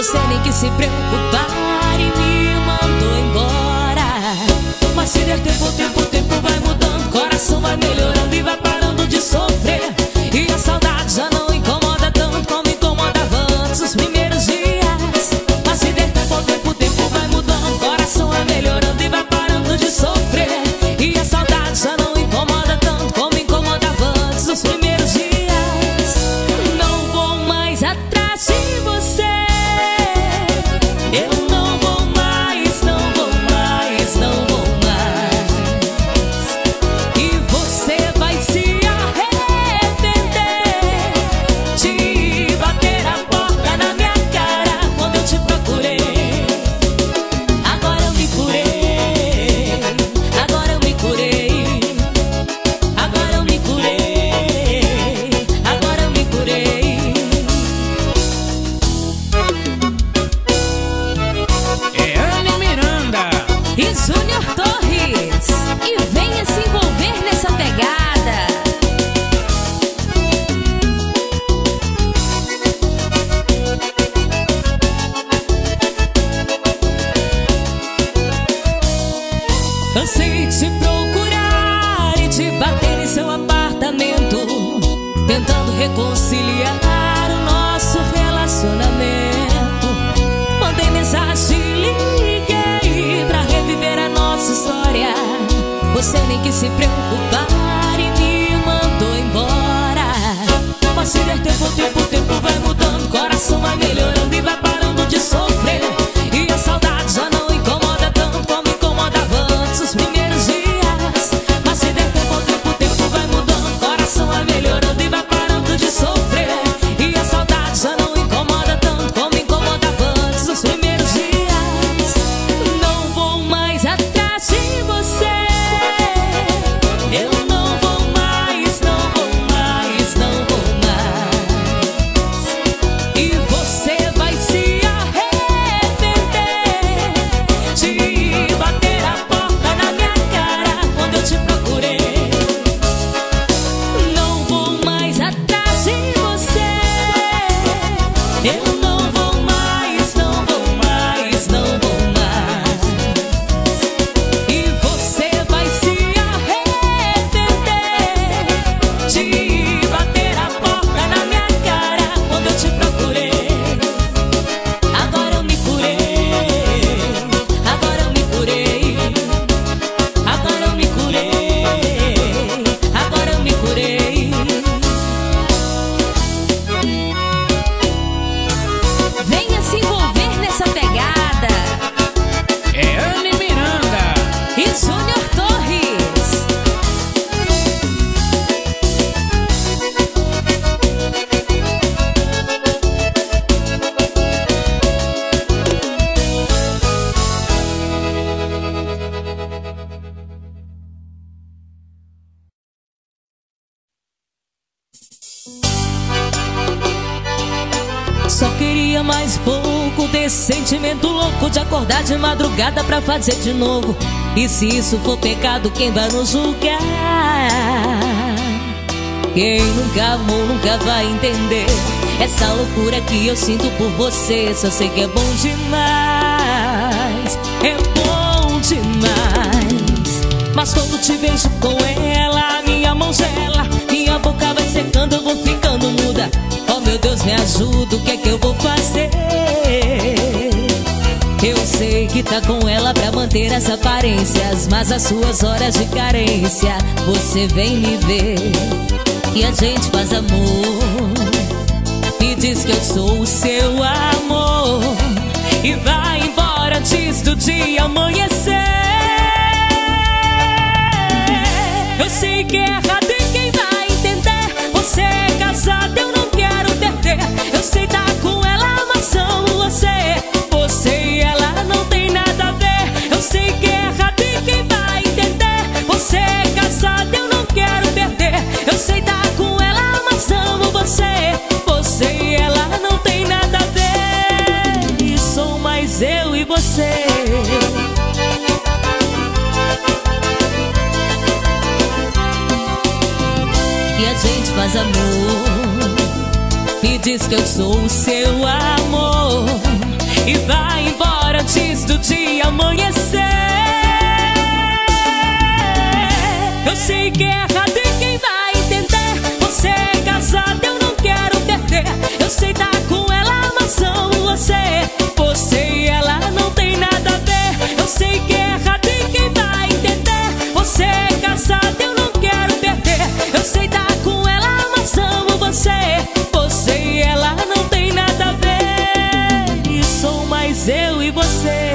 Você nem quis se preocupar e me mandou embora. Mas se der tempo, o tempo vai mudando. Coração vai melhorando e vai parando de sofrer. E a saudade já não incomoda tanto como incomodava antes os primeiros dias. Mas se der tempo, o tempo vai mudando. Coração vai melhorando e vai parando de sofrer. E a saudade já não incomoda tanto como incomodava antes os primeiros dias. Não vou mais atrás de você. Eu não vou mais, não vou mais, não vou mais. E você vai se arrepender de bater a porta na minha cara quando eu te procurei. Agora eu me curei, agora eu me curei, agora eu me curei, agora eu me curei. É Anny Miranda E Júnior Torres, e venha se envolver nessa pegada. Cansei de te procurar e te bater em seu apartamento, tentando reconciliar o nosso relacionamento. Mandei mensagem, liguei pra reviver a nossa história. Você nem quis se preocupar e me mandou embora. Mas se der tempo, o tempo vai mudando. Coração vai melhorando e vai parando de sofrer. E a saudade já não incomoda tanto como incomodava antes os primeiros dias. Mas se der tempo, o tempo vai mudando. Coração vai melhorando e vai parando de sofrer. E a saudade já não incomoda tanto como incomodava antes os primeiros dias. Não vou mais atrás de você. Eu não vou mais, não vou mais, não vou mais. E você vai se arrepender de bater a porta na minha cara quando eu te procurei. Não vou mais atrás de você. Eu não vou mais, não vou mais, não vou mais. E você vai se arrepender de bater a porta na minha cara quando eu te procurei. Agora eu me curei, agora eu me curei, agora eu me curei, agora eu me curei. Venha se envolver nessa pegada. é Anny Miranda. E Júnior Torres. Só queria mais pouco desse sentimento louco de acordar de madrugada pra fazer de novo. E se isso for pecado, quem vai nos julgar? Quem nunca amou nunca vai entender essa loucura que eu sinto por você. Só sei que é bom demais, é bom demais. Mas quando te vejo com ela, minha mão gela, minha boca vai secando, eu vou ficando muda. Oh meu Deus, me ajuda, o que é que eu vou fazer? Eu sei que tá com ela pra manter as aparências, mas as suas horas de carência, você vem me ver e a gente faz amor e diz que eu sou o seu amor e vai embora antes do dia amanhecer. Eu sei que é errado e quem vai entender? Você é casado, eu não quero perder. Eu sei tá com ela, mas são você. Você e ela não tem nada a ver. Eu sei que é errado e quem vai entender? Você é casado, eu não quero perder. Eu sei tá com ela, mas amo você. Você e ela não tem nada a ver. E sou mais eu e você. E a gente faz amor e diz que eu sou o seu amor e vai embora antes do dia amanhecer. Eu sei que é errado e quem vai entender. Você é casado, eu não quero perder. Eu sei tá com ela, mas são você. Você e ela não tem nada a ver. Eu sei que é errado e quem vai entender. Você é casado, eu não quero perder. Eu sei tá com ela, mas amo você. Você e ela não tem nada a ver. E sou mais eu e você.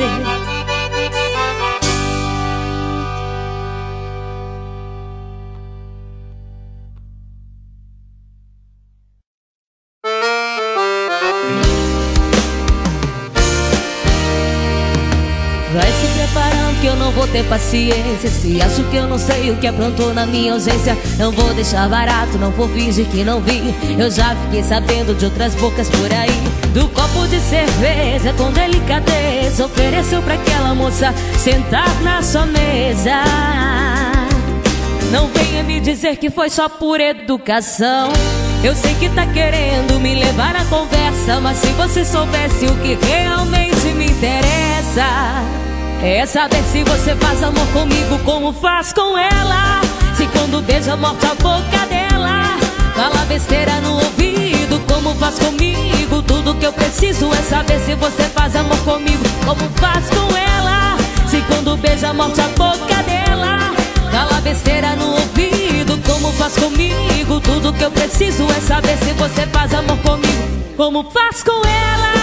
Vai se preparando que eu não vou ter paciência. Se acho que eu não sei o que aprontou na minha ausência, não vou deixar barato, não vou fingir que não vi. Eu já fiquei sabendo de outras bocas por aí. Do copo de cerveja com delicadeza ofereceu pra aquela moça sentar na sua mesa. Não venha me dizer que foi só por educação. Eu sei que tá querendo me levar na conversa, mas se você soubesse o que realmente me interessa, é saber se você faz amor comigo como faz com ela. Se quando beija morde a boca dela, fala besteira no ouvido como faz comigo. Tudo que eu preciso é saber se você faz amor comigo como faz com ela. Se quando beija morde a boca dela, fala besteira no ouvido como faz comigo. Tudo que eu preciso é saber se você faz amor comigo como faz com ela.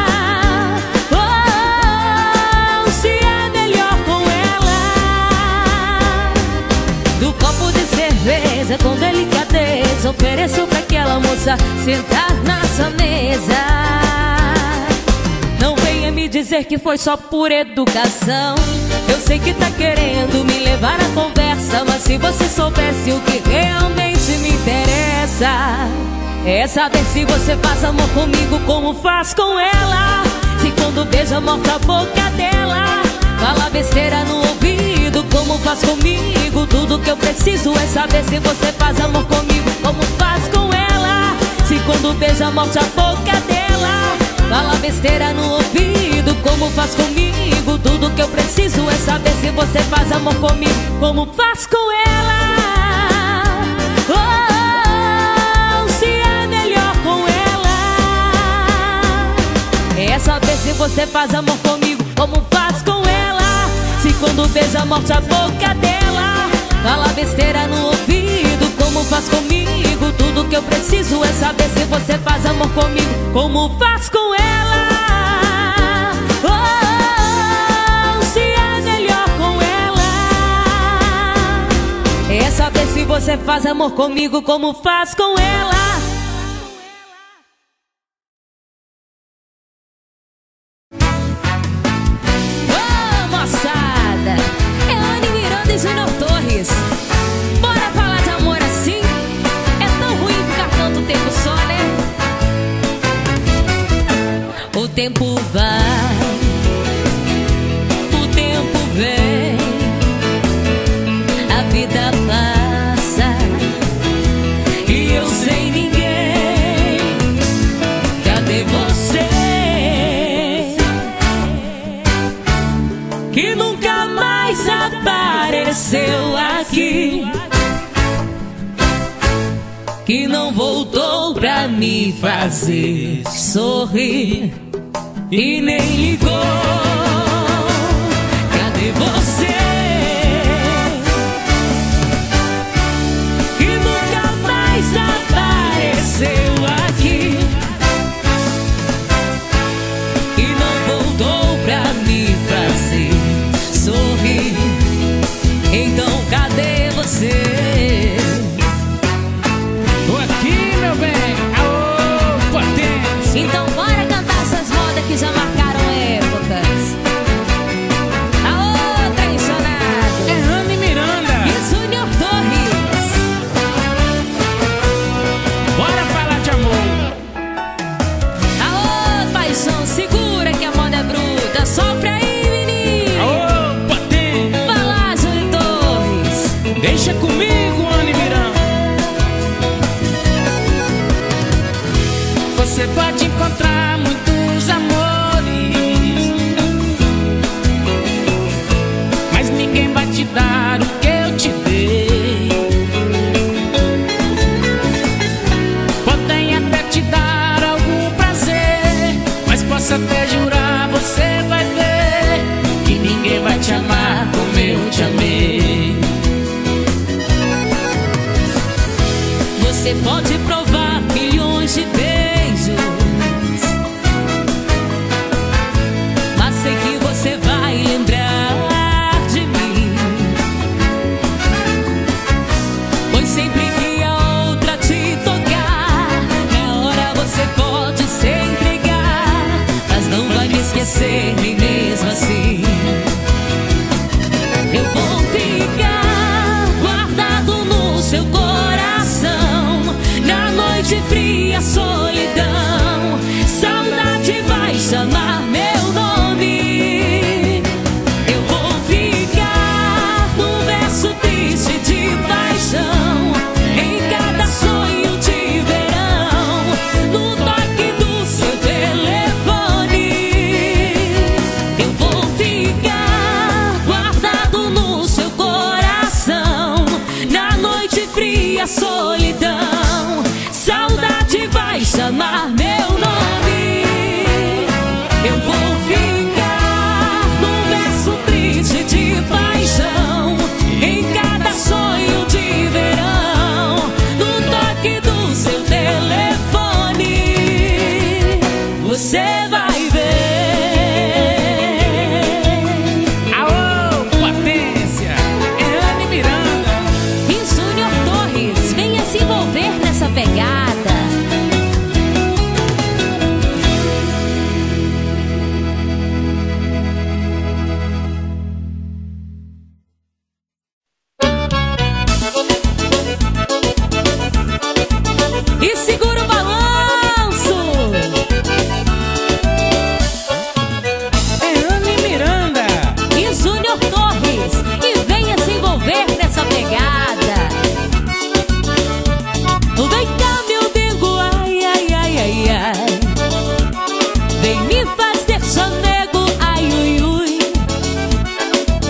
Oh, se é melhor com ela. Do copo de cerveja com delicadeza ofereço pra aquela moça sentar na sua mesa. Não venha me dizer que foi só por educação. Eu sei que tá querendo me levar na conversa, mas se você soubesse o que realmente me interessa, é saber se você faz amor comigo como faz com ela. Se quando beija morde a boca dela, fala besteira no ouvido como faz comigo. Tudo que eu preciso é saber se você faz amor comigo como faz com ela. Se quando beija morde a boca dela, fala besteira no ouvido como faz comigo. Tudo que eu preciso é saber se você faz amor comigo como faz com ela. Oh, se é melhor com ela. É saber se você faz amor comigo como faz com ela. Se quando beija morde a boca dela, fala besteira no ouvido como faz comigo. Tudo que eu preciso é saber se você faz amor comigo como faz com ela. Oh, se é melhor com ela. É saber se você faz amor comigo como faz com ela. Oh, moçada, é Anny Miranda e Júnior Torres. Bora falar de amor assim? É tão ruim ficar tanto tempo só, né? O tempo vai, o tempo vem, a vida passa e eu sem ninguém. Cadê você? Que nunca mais apareceu aqui, que não voltou pra me fazer sorrir e nem ligou. Cadê você? Que nunca mais apareceu aqui, que não voltou pra me fazer sorrir. Então cadê você? Tô aqui, meu bem. Aô, potência. Então bora cantar essas modas que já marcaram época.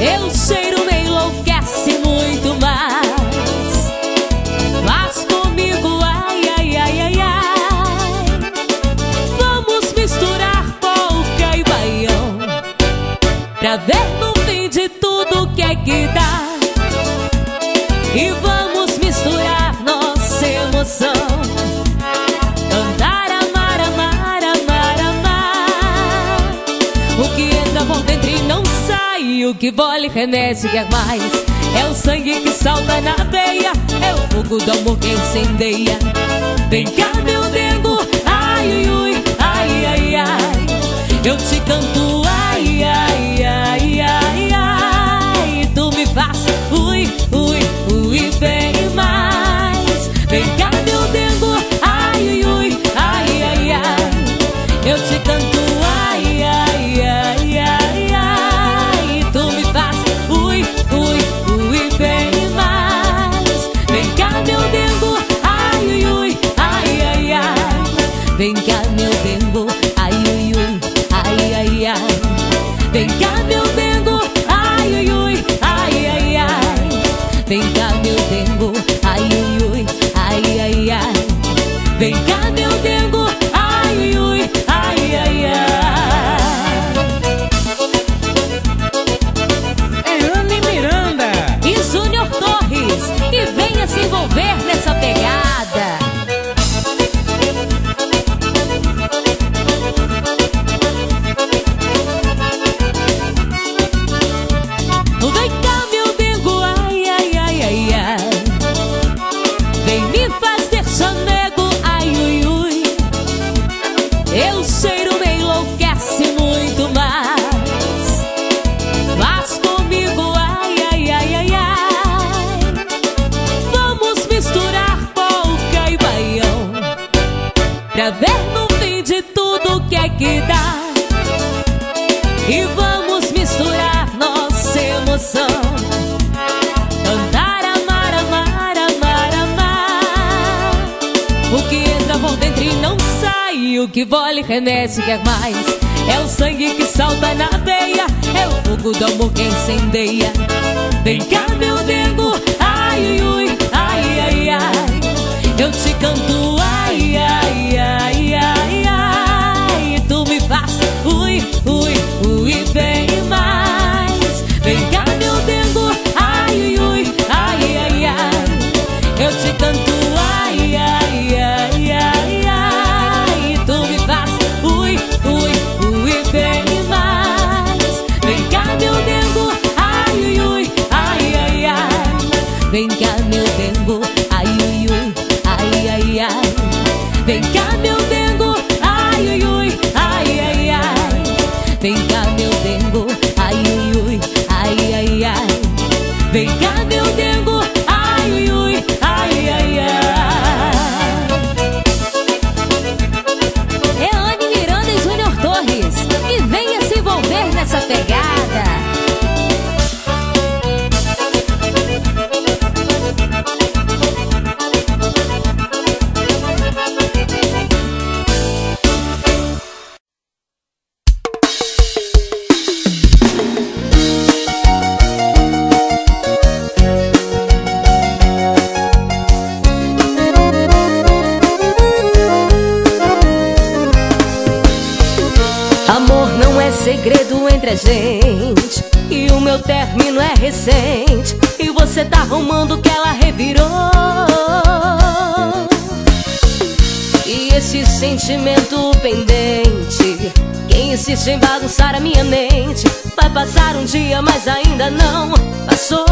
Eu cheiro me enlouquece muito mais. Mas comigo, ai, ai, ai, ai, ai. Vamos misturar polca e baião pra ver no fim de tudo o que é que dá. E vamos misturar nossa emoção, cantar, amar, amar, amar, amar. O que entra por dentro e não sai, o que bola e remete quer mais. É o sangue que salta na veia, é o fogo do amor que incendeia. Vem cá, meu dengo, ai, ui, ai, ai, ai. Eu te canto, ai, ai, ai, ai, ai. Tu me faz, ui, ui, ui, bem mais. Vem cá, meu dengo, ai, ui, ai, ai, ai. Eu te canto, ai, ai, ai, ai, ai. Tu me faz, ui, ui, ui, bem mais. Vem cá, meu dengo, ai, ui, ai, ai, ai. Vem cá, meu dengo, ai, ui, ui, ai, ai, ai. Vem cá, meu dengo, ai, ui, ui, ai, ai, ai. Vem cá, meu dengo, ai, ui, ui, ai, ai, ai. Vem cá, meu dengo, ai, ui, ai, ai, ai. É Anny Miranda E Júnior Torres, e venha se envolver nessa pegada. Vem cá, meu dengo, ai, ai, ai, ai, ai. Vem me fazer chamego, ai, ui, ui. Eu cheiro me enlouquece muito mais. Mas comigo, ai, ai, ai, ai, ai. Vamos misturar polca e baião pra ver no fim de tudo o que é que dá. E vamos misturar nossa emoção, cantar, amar, amar, amar, amar. O que entra por dentro e não sai, o que bola e remete quer mais. É o sangue que salta na veia, é o fogo do amor que incendeia. Vem cá, meu dengo, ai, ui, ai, ai, ai. Eu te canto, ai, ai, ai, ai, ai. Tu me faz, ui, ui, ui, bem mais. Vem cá, meu dengo, ai, ui, ai, ai, ai. Eu te canto, ai, ai, ai, ai, ai. Tu me faz, ui, ui, ui, bem mais. Vem cá, meu dengo, ai, ui, ai, ai, ai. Vem cá, meu dengo, ai, ui, ui, ai, ai, ai. Vem cá, meu dengo, ai, ui, ui, ai, ai, ai. Vem cá, meu dengo, ai, ui, ui, ai, ai, ai. Vem cá, meu dengo, ai, ui, ui, ai, ai, ai. É Anny Miranda e Júnior Torres, e venha se envolver nessa pegada. Amor não é segredo entre a gente, e o meu término é recente, e você tá arrumando que ela revirou. E esse sentimento pendente, quem insiste em bagunçar a minha mente, vai passar um dia, mas ainda não passou.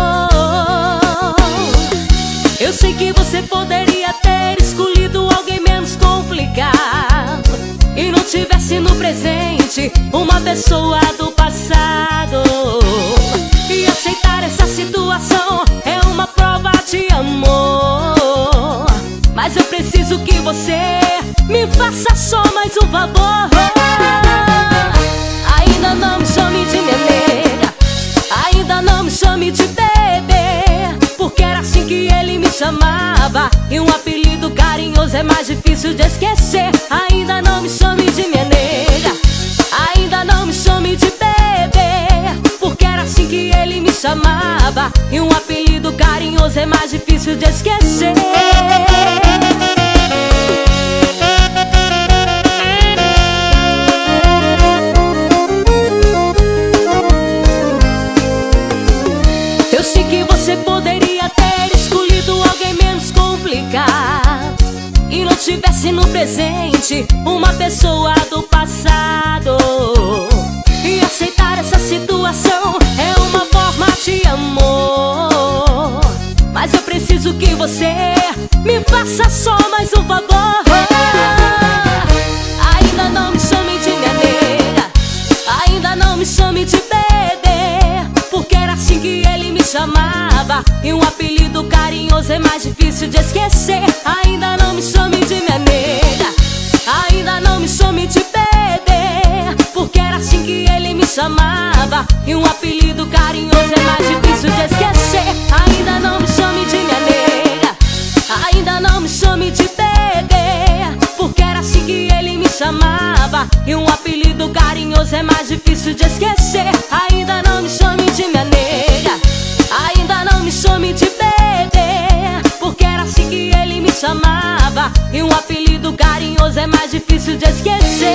Eu sei que você poderia ter escolhido alguém menos complicado e não tivesse no presente uma pessoa do passado. E aceitar essa situação é uma prova de amor, mas eu preciso que você me faça só mais um favor. Ainda não me chame de minha nega, ainda não me chame de bebê, porque era assim que ele me chamava, e um apelido carinhoso é mais difícil de esquecer. Ainda não me chame de minha nega, ainda não me chame de bebê, porque era assim que ele me chamava, e um apelido carinhoso é mais difícil de esquecer. Eu sei que você poderia ter escolhido alguém menos complicado e não tivesse no presente uma pessoa do passado. E aceitar essa situação é uma forma de amor, mas eu preciso que você me faça só mais um favor. Ainda não me chame de minha nega, ainda não me chame de bebê, porque era assim que ele me chamava, e um apelido carinhoso é mais difícil de esquecer. Ainda não me chame de minha nega, ainda não me chame de bebê, porque era assim que ele me chamava, e um apelido carinhoso é mais difícil de esquecer. Ainda não me chame de minha nega, ainda não me chame de bebê, porque era assim que ele me chamava, e um apelido carinhoso é mais difícil de esquecer. Ainda não me chame de minha nega, ainda não me chame de bebê, porque era assim que ele me chamava, e um apelido carinhoso é mais difícil de esquecer.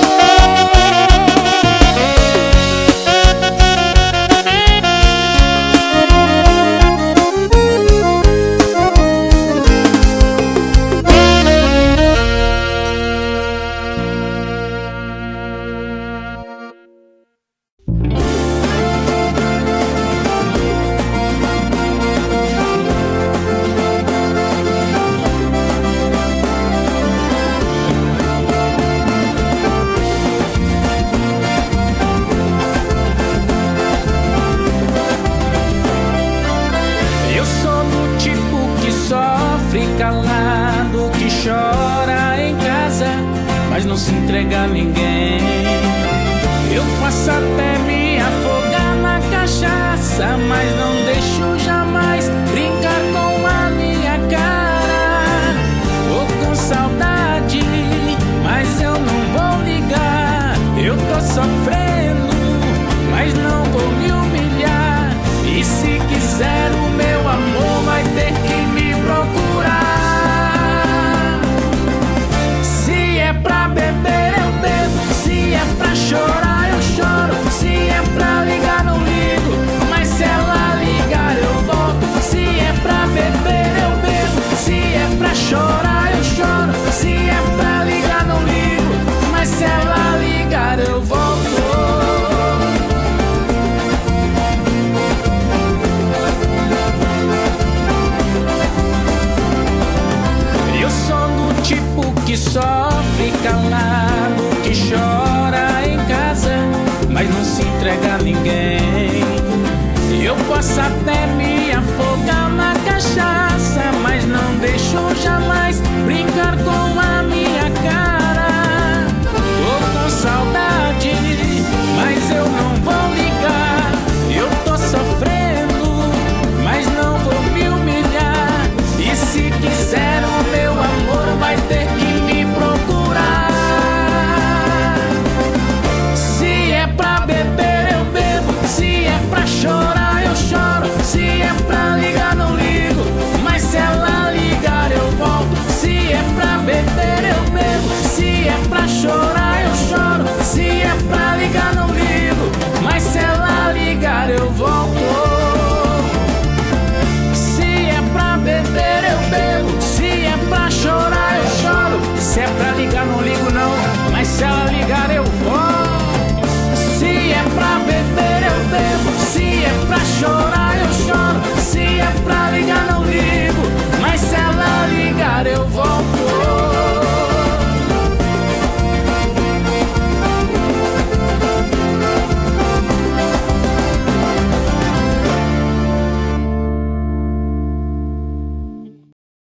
Calado, que chora em casa, mas não se entrega a ninguém. Eu posso até me afogar na cachaça, mas não deixo jamais brincar com a minha cara. Tô com saudade, mas eu não vou ligar. Eu tô sofrendo, mas não vou me humilhar. E se quiser o meu amor, vai ter que me procurar. Se é pra beber eu bebo, se é pra chorar eu choro, se é pra ligar não ligo, mas se ela ligar eu volto. Se é pra beber eu bebo, se é pra chorar eu choro, se é pra ligar não ligo, mas se ela ligar eu volto. Que sofre calado, que chora em casa, mas não se entrega a ninguém. Eu posso até me